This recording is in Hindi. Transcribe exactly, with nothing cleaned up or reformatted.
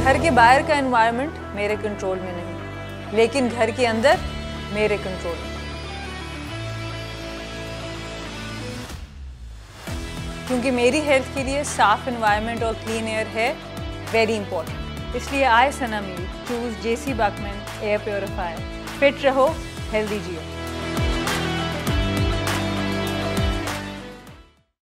घर के बाहर का एनवायरनमेंट मेरे कंट्रोल में नहीं, लेकिन घर के अंदर मेरे कंट्रोल में, क्योंकि मेरी हेल्थ के लिए साफ एनवायरनमेंट और क्लीन एयर है वेरी इंपॉर्टेंट। इसलिए I Sana Mir choose JC Buckman air purifier. Fit रहो, हेल्दी जियो।